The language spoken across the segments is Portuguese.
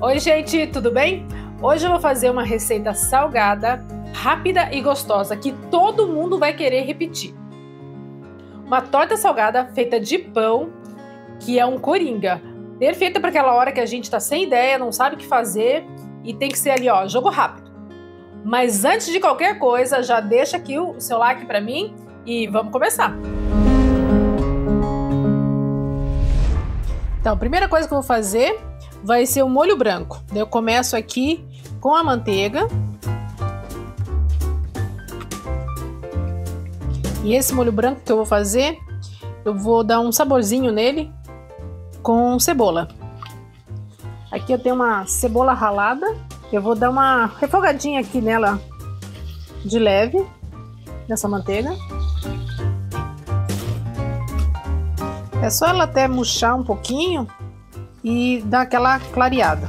Oi, gente, tudo bem? Hoje eu vou fazer uma receita salgada, rápida e gostosa que todo mundo vai querer repetir. Uma torta salgada feita de pão, que é um coringa. Perfeita para aquela hora que a gente tá sem ideia, não sabe o que fazer e tem que ser ali, ó, jogo rápido. Mas antes de qualquer coisa, já deixa aqui o seu like para mim e vamos começar. Então, a primeira coisa que eu vou fazer vai ser o molho branco. Eu começo aqui com a manteiga. E esse molho branco que eu vou fazer, eu vou dar um saborzinho nele com cebola. Aqui eu tenho uma cebola ralada. Eu vou dar uma refogadinha aqui nela de leve, nessa manteiga. É só ela até murchar um pouquinho e dar aquela clareada.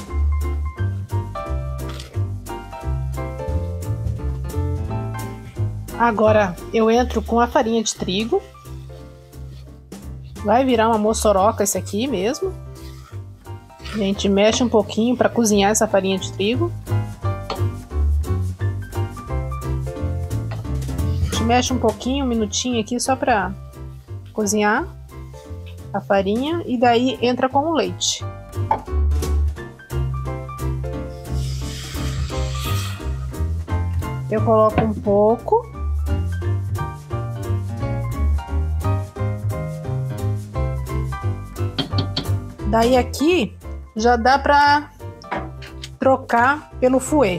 Agora eu entro com a farinha de trigo. Vai virar uma moçoroca esse aqui mesmo. A gente mexe um pouquinho para cozinhar essa farinha de trigo. A gente mexe um pouquinho, um minutinho aqui só para cozinhar a farinha e daí entra com o leite. Eu coloco um pouco. Daí aqui já dá para trocar pelo fouet.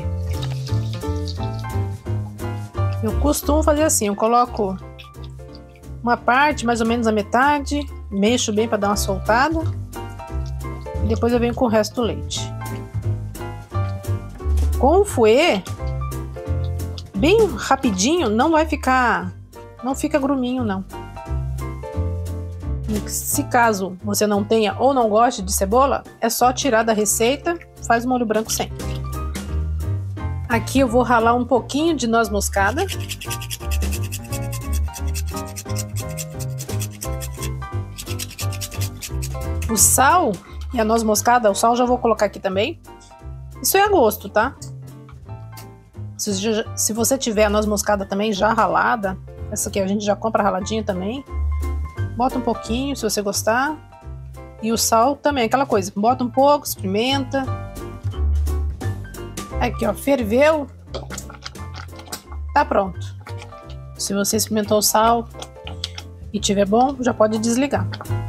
Eu costumo fazer assim, eu coloco uma parte, mais ou menos a metade, mexo bem para dar uma soltada e depois eu venho com o resto do leite. Com o fouet, bem rapidinho, não fica gruminho não. E se caso você não tenha ou não goste de cebola, é só tirar da receita, faz molho branco sem. Aqui eu vou ralar um pouquinho de noz moscada. O sal e a noz moscada, o sal já vou colocar aqui também. Isso é a gosto, tá? Se você tiver a noz moscada também já ralada, essa aqui a gente já compra raladinha também. Bota um pouquinho, se você gostar. E o sal também, aquela coisa. Bota um pouco, experimenta. Aqui, ó, ferveu. Tá pronto. Se você experimentou o sal e tiver bom, já pode desligar.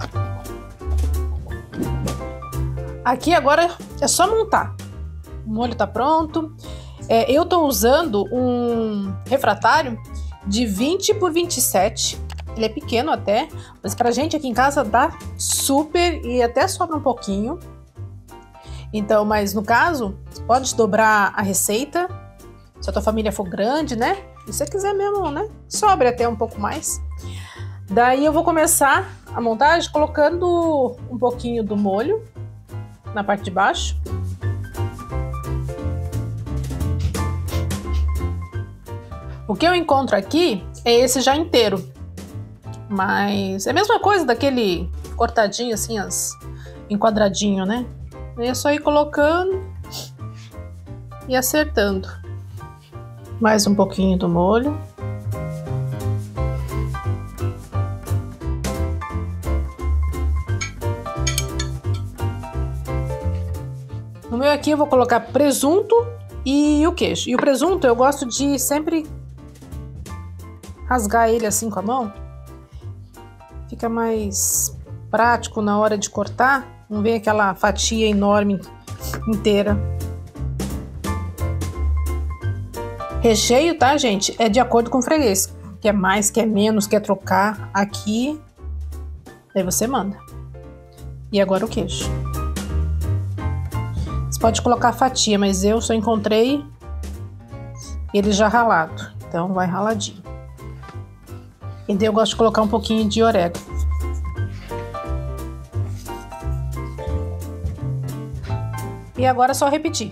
Aqui agora é só montar. O molho tá pronto. Eu tô usando um refratário de 20 por 27. Ele é pequeno até, mas pra gente aqui em casa dá super e até sobra um pouquinho. Então, mas no caso, pode dobrar a receita, se a tua família for grande, né? Se você quiser mesmo, né? Sobra até um pouco mais. Daí eu vou começar a montagem colocando um pouquinho do molho na parte de baixo. O que eu encontro aqui é esse já inteiro. Mas é a mesma coisa daquele cortadinho assim, em quadradinho, né? É só ir colocando e acertando. Mais um pouquinho do molho. No meu aqui eu vou colocar presunto e o queijo. E o presunto eu gosto de sempre rasgar ele assim com a mão. Fica mais prático na hora de cortar, não vem aquela fatia enorme inteira. Recheio, tá, gente? É de acordo com o freguês. Quer mais, quer menos, quer trocar aqui, aí você manda. E agora o queijo. Você pode colocar fatia, mas eu só encontrei ele já ralado, então vai raladinho. E daí eu gosto de colocar um pouquinho de orégano. E agora é só repetir.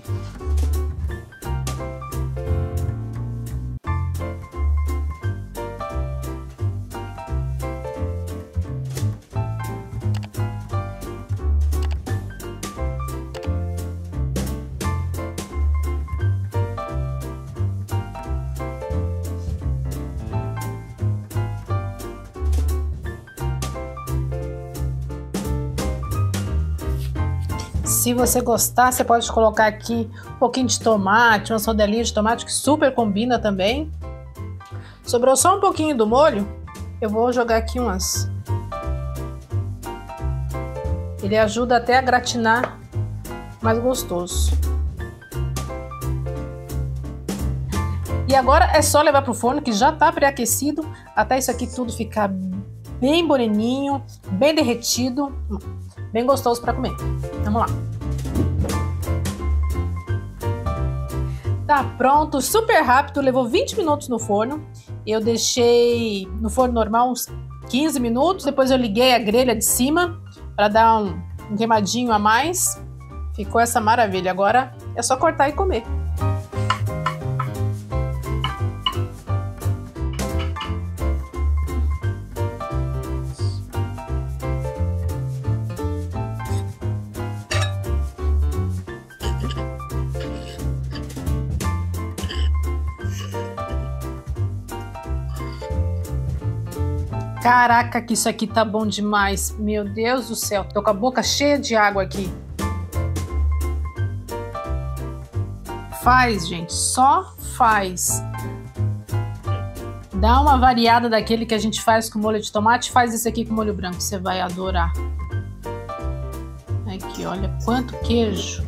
Se você gostar, você pode colocar aqui um pouquinho de tomate, uma rodelinha de tomate que super combina também. Sobrou só um pouquinho do molho, eu vou jogar aqui umas. Ele ajuda até a gratinar mais gostoso. E agora é só levar pro forno que já tá pré-aquecido, até isso aqui tudo ficar bem moreninho, bem derretido, bem gostoso para comer. Vamos lá. Tá pronto, super rápido, levou 20 minutos no forno. Eu deixei no forno normal uns 15 minutos, depois eu liguei a grelha de cima para dar um queimadinho a mais. Ficou essa maravilha, agora é só cortar e comer. Caraca, que isso aqui tá bom demais. Meu Deus do céu, tô com a boca cheia de água aqui. Faz, gente, só faz. Dá uma variada daquele que a gente faz com molho de tomate, faz esse aqui com molho branco, você vai adorar. Aqui, olha quanto queijo.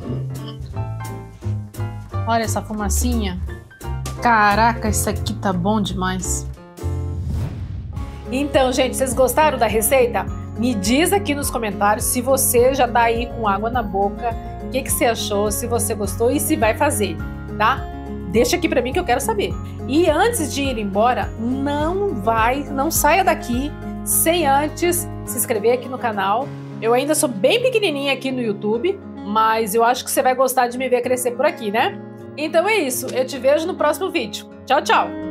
Olha essa fumacinha. Caraca, isso aqui tá bom demais. Então, gente, vocês gostaram da receita? Me diz aqui nos comentários se você já tá aí com água na boca, o que você achou, se você gostou e se vai fazer, tá? Deixa aqui pra mim que eu quero saber. E antes de ir embora, não saia daqui sem antes se inscrever aqui no canal. Eu ainda sou bem pequenininha aqui no YouTube, mas eu acho que você vai gostar de me ver crescer por aqui, né? Então é isso, eu te vejo no próximo vídeo. Tchau, tchau!